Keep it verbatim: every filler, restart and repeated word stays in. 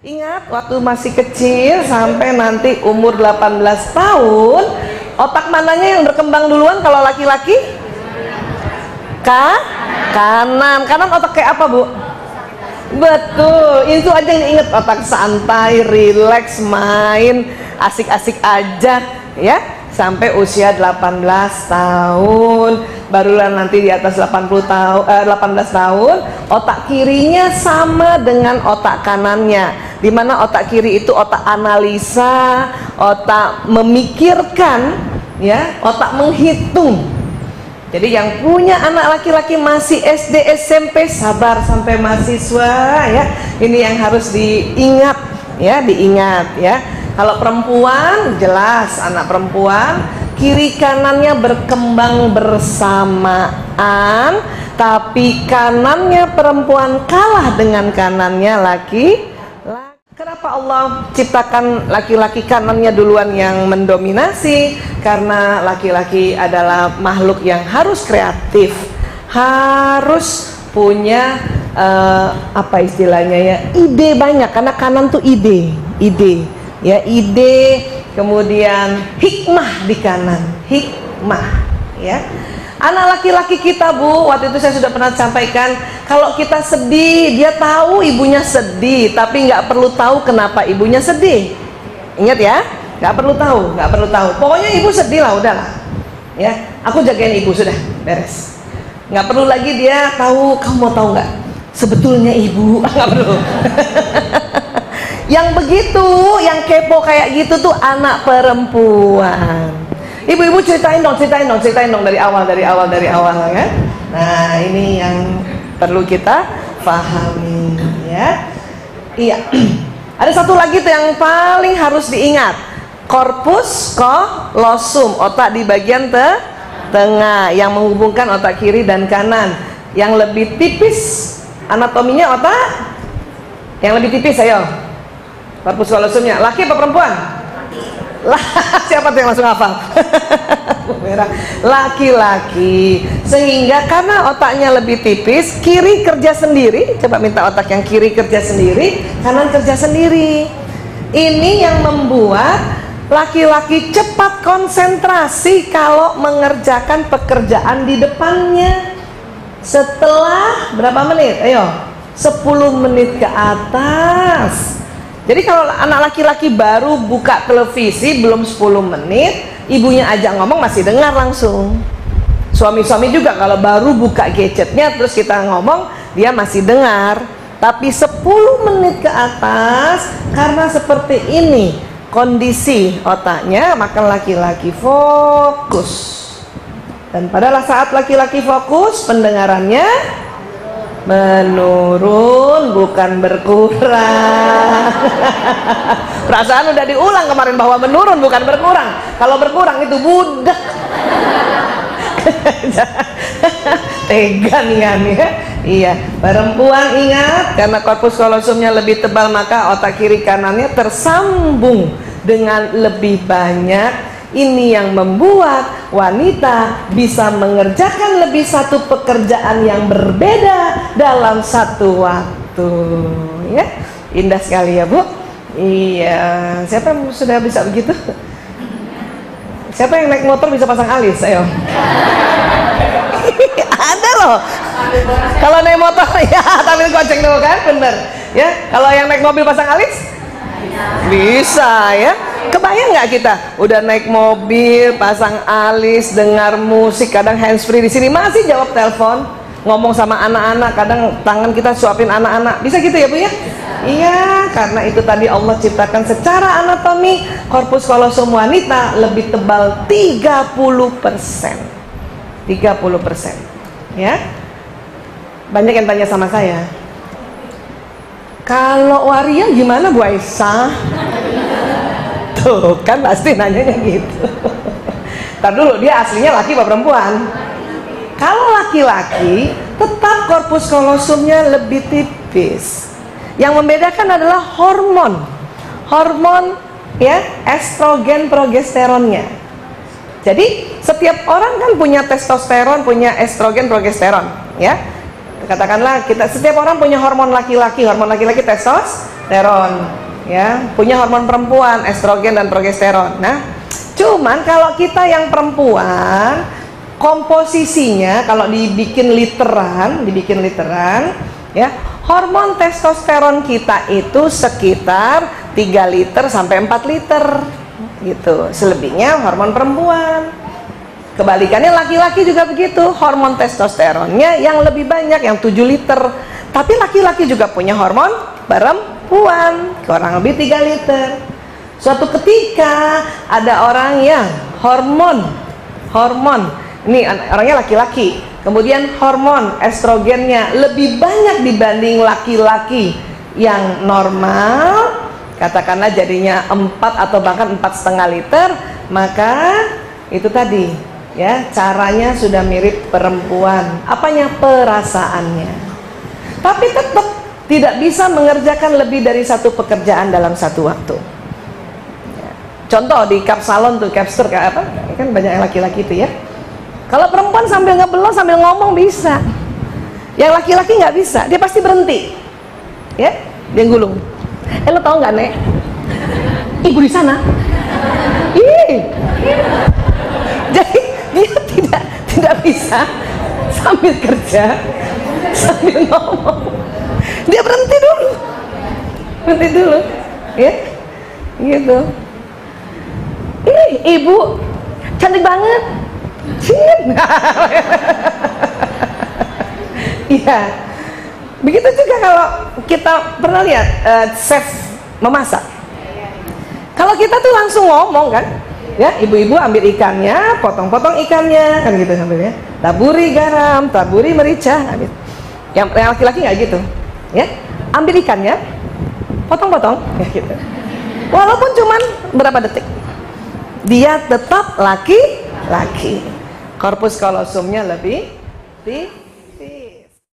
Ingat waktu masih kecil sampai nanti umur delapan belas tahun, otak mananya yang berkembang duluan kalau laki-laki? Ka? Kanan. Kanan otak kayak apa, Bu? Betul, itu aja yang diingat, otak santai, rileks, main, asik-asik aja ya. Sampai usia delapan belas tahun, barulah nanti di atas delapan puluh tahun, eh, delapan belas tahun, otak kirinya sama dengan otak kanannya. Dimana otak kiri itu otak analisa, otak memikirkan, ya, otak menghitung. Jadi yang punya anak laki-laki masih S D S M P, sabar sampai mahasiswa ya. Ini yang harus diingat ya, diingat ya. Kalau perempuan jelas, anak perempuan kiri kanannya berkembang bersamaan, tapi kanannya perempuan kalah dengan kanannya laki. Kenapa Allah ciptakan laki-laki kanannya duluan yang mendominasi? Karena laki-laki adalah makhluk yang harus kreatif, harus punya uh, apa istilahnya ya, ide banyak. Karena kanan tuh ide, ide, ya ide, kemudian hikmah di kanan, hikmah, ya. Anak laki-laki kita, Bu, waktu itu saya sudah pernah sampaikan, kalau kita sedih, dia tahu ibunya sedih, tapi nggak perlu tahu kenapa ibunya sedih. Ingat ya, nggak perlu tahu, nggak perlu tahu. Pokoknya ibu sedih lah, udahlah. Ya, aku jagain ibu, sudah beres. Nggak perlu lagi dia tahu. Kamu mau tahu nggak? Sebetulnya ibu nggak perlu. Yang begitu, yang kepo kayak gitu tuh anak perempuan. Ibu-ibu ceritain dong, ceritain dong, ceritain dong dari awal, dari awal, dari awal ya. Nah, ini yang perlu kita pahami ya. Iya. Ada satu lagi tuh yang paling harus diingat. Korpus kolosum, otak di bagian te tengah yang menghubungkan otak kiri dan kanan. Yang lebih tipis anatominya otak yang lebih tipis, ayo. Korpus kolosumnya, laki apa perempuan? Lah, siapa tuh yang langsung hafal? Laki-laki. Sehingga karena otaknya lebih tipis, kiri kerja sendiri. Coba minta otak yang kiri kerja sendiri, kanan kerja sendiri. Ini yang membuat laki-laki cepat konsentrasi kalau mengerjakan pekerjaan di depannya. Setelah berapa menit? Ayo, sepuluh menit ke atas. Jadi kalau anak laki-laki baru buka televisi belum sepuluh menit, ibunya ajak ngomong masih dengar langsung. Suami-suami juga kalau baru buka gadgetnya terus kita ngomong, dia masih dengar. Tapi sepuluh menit ke atas, karena seperti ini kondisi otaknya, maka laki-laki fokus. Dan pada saat laki-laki fokus, pendengarannya menurun, bukan berkurang. Perasaan udah diulang kemarin bahwa menurun bukan berkurang. Kalau berkurang itu budak. Tega nih ya. Iya, perempuan ingat, karena korpus kolosumnya lebih tebal maka otak kiri kanannya tersambung dengan lebih banyak. Ini yang membuat wanita bisa mengerjakan lebih satu pekerjaan yang berbeda dalam satu waktu. Ya, indah sekali ya, Bu. Iya, siapa yang sudah bisa begitu? Siapa yang naik motor bisa pasang alis? Ayo. Ada loh. Kalau naik motor ya tampil goceng dulu kan, bener. Ya, kalau yang naik mobil pasang alis bisa ya. Kebayang nggak kita udah naik mobil, pasang alis, dengar musik, kadang handsfree di sini masih jawab telepon, ngomong sama anak-anak, kadang tangan kita suapin anak-anak, bisa gitu ya Bu ya? Iya, karena itu tadi Allah ciptakan secara anatomi korpus kolosum wanita lebih tebal tiga puluh persen, tiga puluh persen, ya. Banyak yang tanya sama saya, kalau waria gimana Bu Aisyah? Tuh kan pasti nanyanya gitu. Ntar dulu, dia aslinya laki apa perempuan? Kalau laki-laki tetap korpus kolosumnya lebih tipis. Yang membedakan adalah hormon, hormon ya, estrogen progesteronnya. Jadi setiap orang kan punya testosteron, punya estrogen progesteron ya. Katakanlah kita, setiap orang punya hormon laki-laki, hormon laki-laki testos testosteron, ya, punya hormon perempuan, estrogen dan progesteron. Nah, cuman kalau kita yang perempuan, komposisinya kalau dibikin literan, dibikin literan, ya, hormon testosteron kita itu sekitar tiga liter sampai empat liter gitu. Selebihnya hormon perempuan. Kebalikannya laki-laki juga begitu, hormon testosteronnya yang lebih banyak, yang tujuh liter. Tapi laki-laki juga punya hormon perempuan, kurang lebih tiga liter. Suatu ketika ada orang yang hormon hormon ini orangnya laki-laki, kemudian hormon estrogennya lebih banyak dibanding laki-laki yang normal, katakanlah jadinya empat atau bahkan empat setengah liter, maka itu tadi, ya, caranya sudah mirip perempuan. Apanya? Perasaannya. Tapi tetap tidak bisa mengerjakan lebih dari satu pekerjaan dalam satu waktu. Contoh di cap salon tuh, capster kayak apa? Kan banyak yang laki-laki itu ya. Kalau perempuan sambil ngebelot sambil ngomong bisa. Yang laki-laki nggak bisa, dia pasti berhenti. Ya, dia gulung. Eh, lo tau nggak, Nek? Ibu di sana. Ih. Jadi dia tidak tidak bisa sambil kerja sambil ngomong. Dia berhenti dulu. Berhenti dulu. Ya. Gitu. Ih, ibu cantik banget. Iya. Begitu juga kalau kita pernah lihat uh, chef memasak. Kalau kita tuh langsung ngomong kan, ya, ibu-ibu ambil ikannya, potong-potong ikannya, kan gitu sambilnya. Taburi garam, taburi merica, gitu. Yang laki-laki nggak gitu, ya. Ambil ikannya, potong-potong, ya gitu. Walaupun cuman berapa detik, dia tetap laki-laki. Korpus kalosumnya lebih tinggi.